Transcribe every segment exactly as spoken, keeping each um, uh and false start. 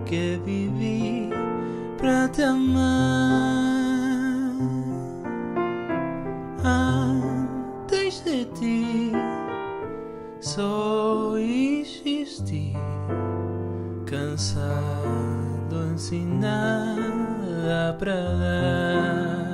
que vivi pra te amar. Antes de ti só existi, cansado sem nada pra dar.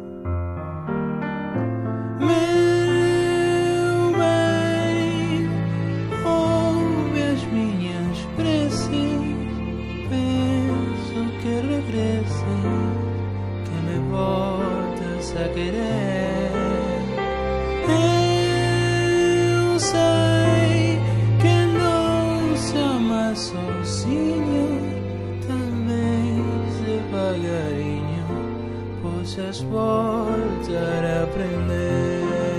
Meu bem, ouve as minhas preces, peço que regreses, que me voltes a querer. Eu sei que não se ama sozinho, talvez devagarinho possas voltar a aprender.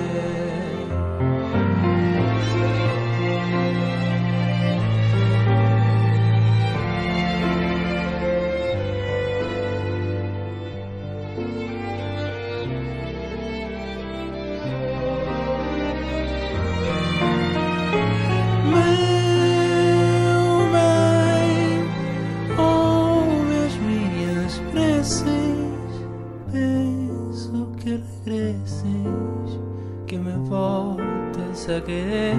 Peço que regreses, que me voltes a querer.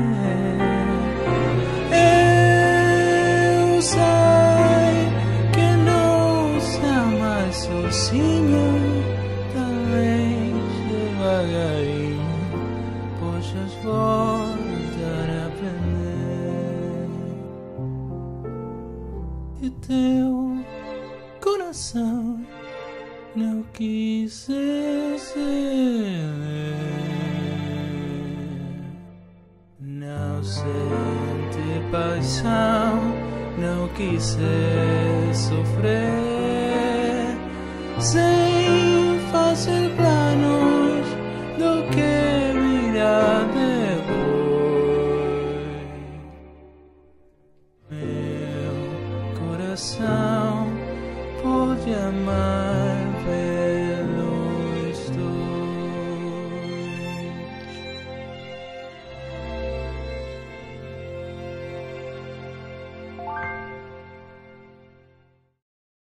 Eu sei que não se ama sozinho, talvez devagarinho possas voltar a aprender. E teu coração não quis ser, não sente paixão, não quis sofrer, sem fazer planos do que virá depois. Meu coração pode amar.